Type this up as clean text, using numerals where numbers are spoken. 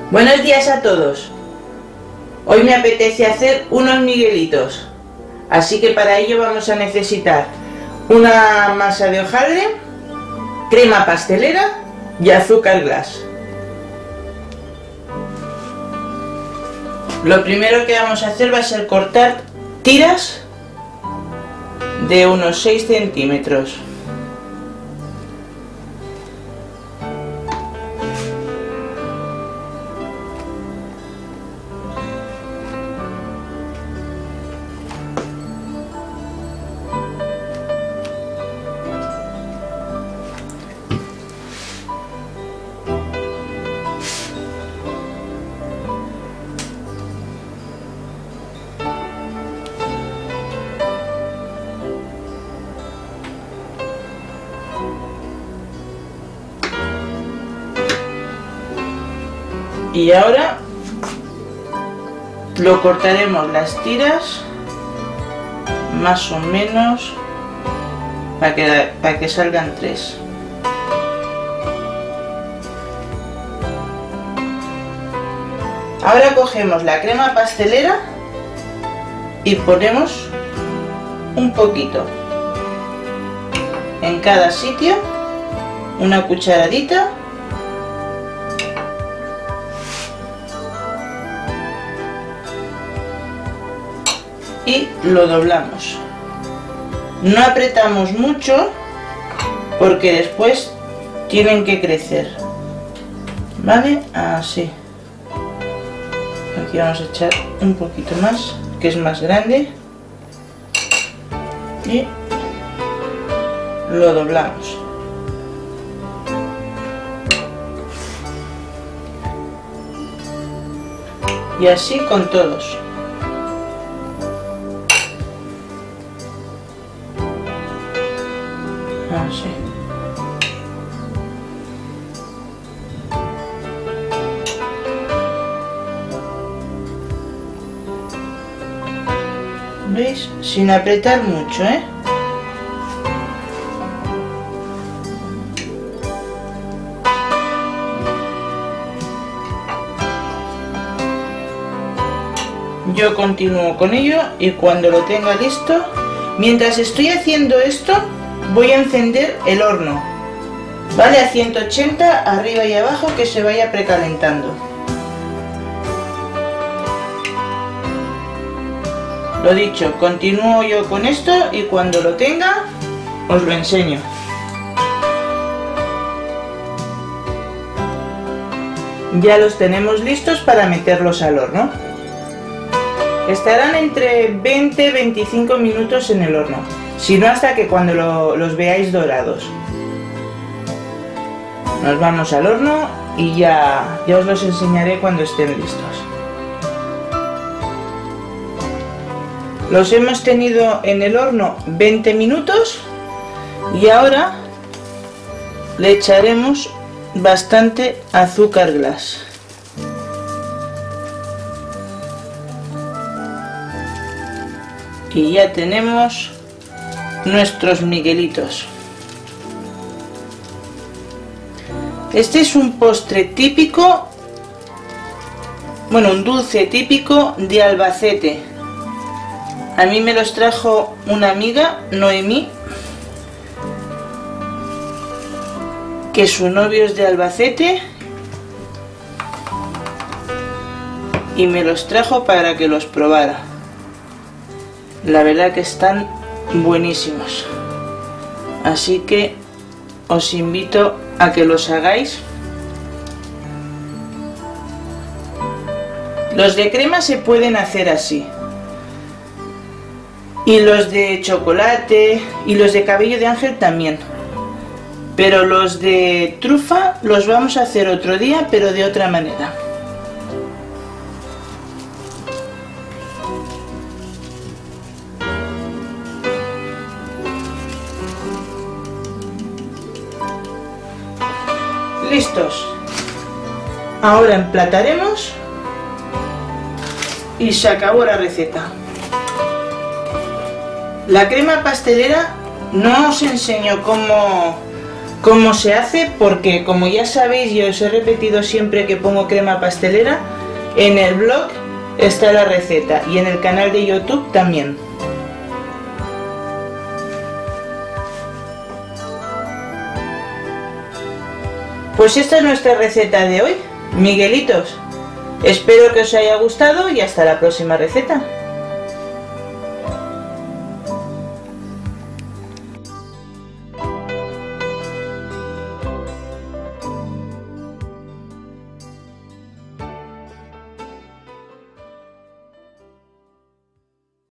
Buenos días a todos. Hoy me apetece hacer unos miguelitos, así que para ello vamos a necesitar una masa de hojaldre, crema pastelera y azúcar glass. Lo primero que vamos a hacer va a ser cortar tiras de unos 6 centímetros. Y ahora lo cortaremos las tiras más o menos para que salgan 3. Ahora cogemos la crema pastelera y ponemos un poquito en cada sitio, una cucharadita. Y lo doblamos. No apretamos mucho porque después tienen que crecer. ¿Vale? Así. Aquí vamos a echar un poquito más, que es más grande. Y lo doblamos. Y así con todos. Así. ¿Veis? Sin apretar mucho, ¿eh? Yo continúo con ello y cuando lo tenga listo, mientras estoy haciendo esto, voy a encender el horno, ¿vale? A 180 arriba y abajo, que se vaya precalentando. Lo dicho, continúo yo con esto y cuando lo tenga os lo enseño. Ya los tenemos listos para meterlos al horno. Estarán entre 20 y 25 minutos en el horno. Si no, hasta que cuando los veáis dorados. Nos vamos al horno y ya os los enseñaré cuando estén listos. Los hemos tenido en el horno 20 minutos y ahora le echaremos bastante azúcar glass. Y ya tenemos nuestros miguelitos. Este es un postre típico, bueno, un dulce típico de Albacete. A mí me los trajo una amiga, Noemí, que su novio es de Albacete, y me los trajo para que los probara. La verdad que están buenísimos, así que os invito a que los hagáis. Los de crema se pueden hacer así, y los de chocolate y los de cabello de ángel también, pero los de trufa los vamos a hacer otro día, pero de otra manera. Listos. Ahora emplataremos y se acabó la receta. La crema pastelera no os enseño cómo cómo se hace, porque como ya sabéis, yo os he repetido siempre que pongo crema pastelera, en el blog está la receta y en el canal de YouTube también. Pues esta es nuestra receta de hoy, Miguelitos. Espero que os haya gustado y hasta la próxima receta.